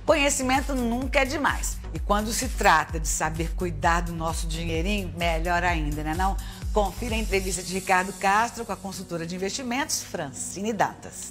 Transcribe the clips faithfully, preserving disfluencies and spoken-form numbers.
Conhecimento nunca é demais. E quando se trata de saber cuidar do nosso dinheirinho, melhor ainda, né não? Confira a entrevista de Ricardo Castro com a consultora de investimentos, Francine Dantas.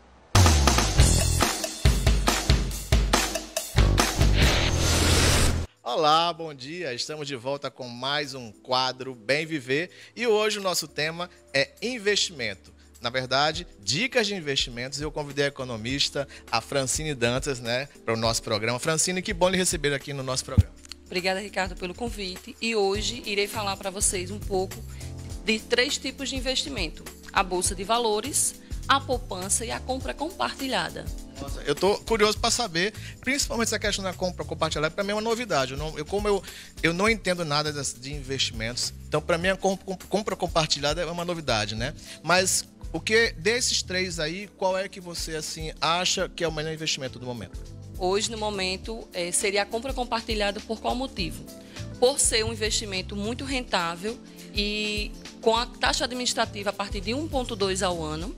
Olá, bom dia. Estamos de volta com mais um quadro Bem Viver e hoje o nosso tema é investimento. Na verdade, dicas de investimentos. Eu convidei a economista, a Francine Dantas, né, para o nosso programa. Francine, que bom lhe receber aqui no nosso programa. Obrigada, Ricardo, pelo convite. E hoje irei falar para vocês um pouco de três tipos de investimento: a bolsa de valores, a poupança e a compra compartilhada. Nossa, eu tô curioso para saber, principalmente essa questão da compra compartilhada, para mim é uma novidade. Eu não, eu, como eu, eu não entendo nada de investimentos, então para mim a compra, compra compartilhada é uma novidade, né? Mas o que desses três aí, qual é que você assim acha que é o melhor investimento do momento? Hoje, no momento, é, seria a compra compartilhada por qual motivo? Por ser um investimento muito rentável e com a taxa administrativa a partir de um vírgula dois ao ano.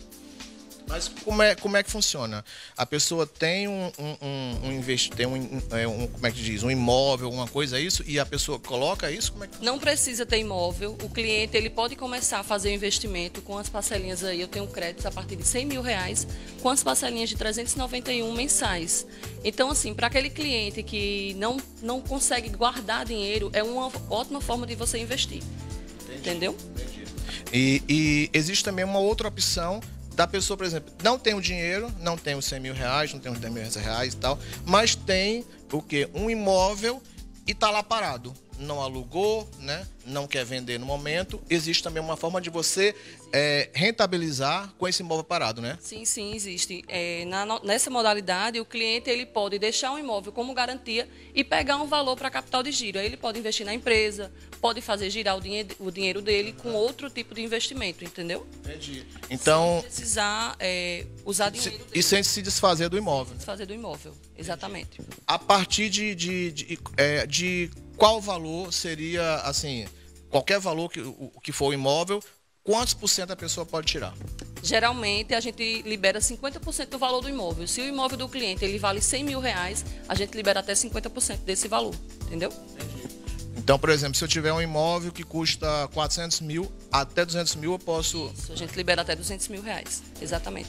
Mas como é, como é que funciona? A pessoa tem um, um, um, investi tem um, um, como é que diz, um imóvel, alguma coisa, isso, e a pessoa coloca isso? Como é que... Não precisa ter imóvel. O cliente ele pode começar a fazer o investimento com as parcelinhas aí. Eu tenho créditos a partir de cem mil reais, com as parcelinhas de trezentos e noventa e um mensais. Então, assim, para aquele cliente que não, não consegue guardar dinheiro, é uma ótima forma de você investir. Entendi. Entendeu? Entendi. E, e existe também uma outra opção da pessoa, por exemplo, não tem o dinheiro, não tem os cem mil reais, não tem os dez mil reais e tal, mas tem o quê? Um imóvel e tá lá parado. Não alugou, né? Não quer vender no momento. Existe também uma forma de você é, rentabilizar com esse imóvel parado, né? Sim, sim, existe. É, na, nessa modalidade, o cliente ele pode deixar um imóvel como garantia e pegar um valor para capital de giro. Aí ele pode investir na empresa, pode fazer girar o dinheiro, o dinheiro dele com outro tipo de investimento, entendeu? Entendi. Então, sem precisar é, usar dinheiro dele. E sem se desfazer do imóvel. Se desfazer do imóvel, exatamente. Entendi. A partir de, de, de, é, de qual valor seria, assim, qualquer valor que, o, que for o imóvel, quantos por cento a pessoa pode tirar? Geralmente, a gente libera cinquenta por cento do valor do imóvel. Se o imóvel do cliente ele vale cem mil reais, a gente libera até cinquenta por cento desse valor, entendeu? Entendi. Então, por exemplo, se eu tiver um imóvel que custa quatrocentos mil, até duzentos mil eu posso... Isso, a gente libera até duzentos mil reais, exatamente.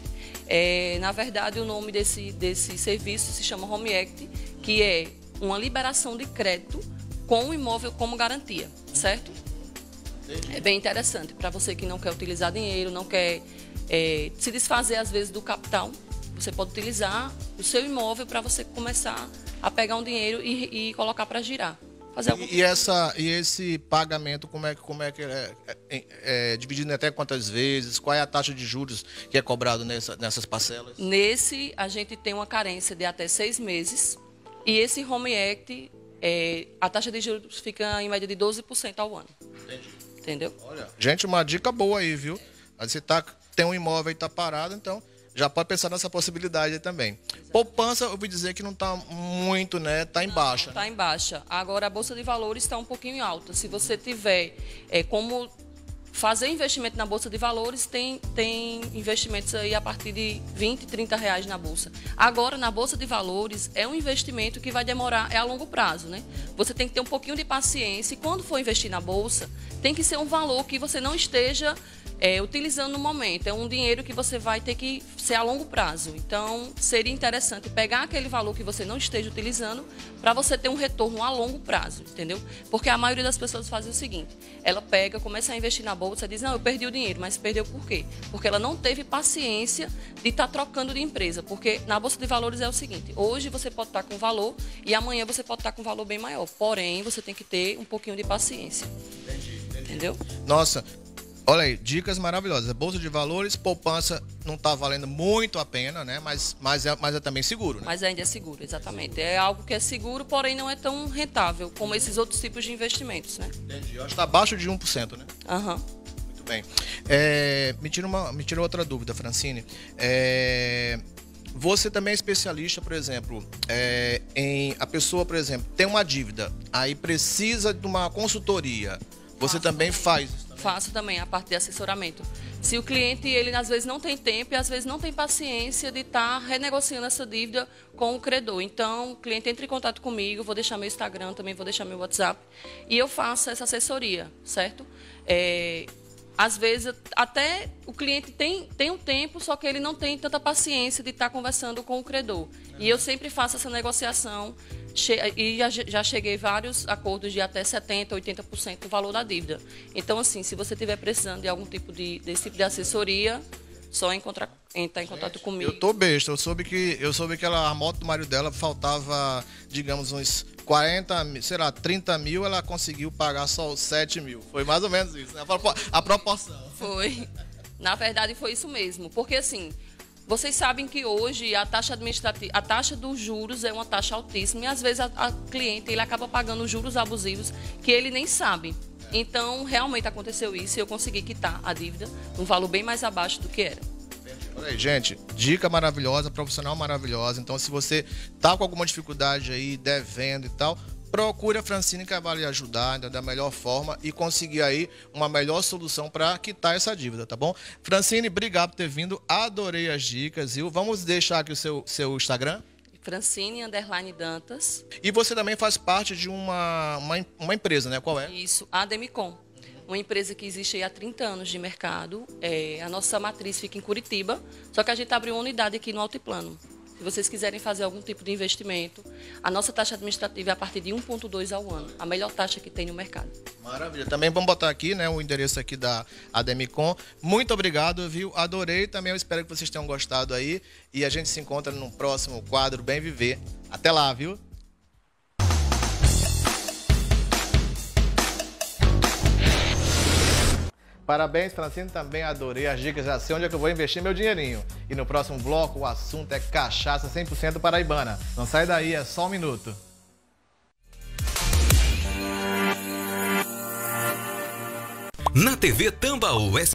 É, na verdade, o nome desse, desse serviço se chama Home Equity, que é uma liberação de crédito com o imóvel como garantia, certo? Entendi. É bem interessante para você que não quer utilizar dinheiro, não quer é, se desfazer às vezes do capital. Você pode utilizar o seu imóvel para você começar a pegar um dinheiro e, e colocar para girar. Fazer algum... e, e, essa, e esse pagamento, como é, como é que é, é, é dividido em até quantas vezes? Qual é a taxa de juros que é cobrado nessa, nessas parcelas? Nesse, a gente tem uma carência de até seis meses. E esse Home Equity, é, a taxa de juros fica em média de doze por cento ao ano. Entendi. Entendeu? Olha, gente, uma dica boa aí, viu? Você tá, tem um imóvel e está parado, então já pode pensar nessa possibilidade aí também. Exato. Poupança, eu ouvi dizer que não está muito, né? Está em baixa. Está né? em baixa. Agora, a Bolsa de Valores está um pouquinho alta. Se você tiver é, como fazer investimento na Bolsa de Valores, tem, tem investimentos aí a partir de vinte, trinta reais na Bolsa. Agora, na Bolsa de Valores, é um investimento que vai demorar, é a longo prazo, né? Você tem que ter um pouquinho de paciência e quando for investir na Bolsa, tem que ser um valor que você não esteja é, utilizando no momento. É um dinheiro que você vai ter que ser a longo prazo. Então, seria interessante pegar aquele valor que você não esteja utilizando para você ter um retorno a longo prazo, entendeu? Porque a maioria das pessoas faz o seguinte, ela pega, começa a investir na Bolsa e diz, não, eu perdi o dinheiro, mas perdeu por quê? Porque ela não teve paciência de estar tá trocando de empresa, porque na Bolsa de Valores é o seguinte, hoje você pode estar tá com valor e amanhã você pode estar tá com valor bem maior, porém, você tem que ter um pouquinho de paciência. Entendi, entendi. Entendeu? Nossa, olha aí, dicas maravilhosas. Bolsa de Valores, poupança não está valendo muito a pena, né? Mas, mas, é, mas é também seguro, né? Mas ainda é seguro, exatamente. É algo que é seguro, porém não é tão rentável como esses outros tipos de investimentos, né? Entendi. Eu acho que está abaixo de um por cento, né? Aham. Uhum. Muito bem. É, me, tira uma, me tira outra dúvida, Francine. É, você também é especialista, por exemplo, é, em a pessoa, por exemplo, tem uma dívida, aí precisa de uma consultoria. Você também faz isso também? faço também a parte de assessoramento. Se o cliente, ele às vezes não tem tempo e às vezes não tem paciência de estar tá renegociando essa dívida com o credor. Então, o cliente entra em contato comigo, vou deixar meu Instagram, também vou deixar meu WhatsApp, e eu faço essa assessoria, certo? É, às vezes, até o cliente tem, tem um tempo, só que ele não tem tanta paciência de estar tá conversando com o credor. E eu sempre faço essa negociação, e já, já cheguei a vários acordos de até setenta por cento, oitenta por cento do valor da dívida. Então, assim, se você estiver precisando de algum tipo de, desse tipo de assessoria, só encontrar, entrar em contato comigo. Eu tô besta, eu soube que, eu soube que ela, a moto do marido dela faltava, digamos, uns quarenta, sei lá, trinta mil, ela conseguiu pagar só os sete mil. Foi mais ou menos isso, né? A proporção. Foi. Na verdade, foi isso mesmo. Porque, assim, vocês sabem que hoje a taxa administrativa, a taxa dos juros é uma taxa altíssima e às vezes a, a cliente ele acaba pagando juros abusivos que ele nem sabe. Então, realmente aconteceu isso e eu consegui quitar a dívida num valor bem mais abaixo do que era. Olha aí, gente, dica maravilhosa, profissional maravilhosa. Então, se você tá com alguma dificuldade aí, devendo e tal, procure a Francine, que vai lhe ajudar da melhor forma e conseguir aí uma melhor solução para quitar essa dívida, tá bom? Francine, obrigado por ter vindo, adorei as dicas, viu? Vamos deixar aqui o seu, seu Instagram. Francine underline Dantas. E você também faz parte de uma, uma, uma empresa, né? Qual é? Isso, a Demicon. Uma empresa que existe aí há trinta anos de mercado. É, a nossa matriz fica em Curitiba, só que a gente abriu uma unidade aqui no Altiplano. Se vocês quiserem fazer algum tipo de investimento, a nossa taxa administrativa é a partir de um vírgula dois ao ano, a melhor taxa que tem no mercado. Maravilha. Também vamos botar aqui, né, o endereço aqui da Ademicon. Muito obrigado, viu? Adorei. Também eu espero que vocês tenham gostado aí. E a gente se encontra no próximo quadro Bem Viver. Até lá, viu? Parabéns, Francine, também adorei as dicas, já sei onde é que eu vou investir meu dinheirinho. E no próximo bloco o assunto é cachaça cem por cento paraibana. Não sai daí, é só um minuto. Na T V Tambaú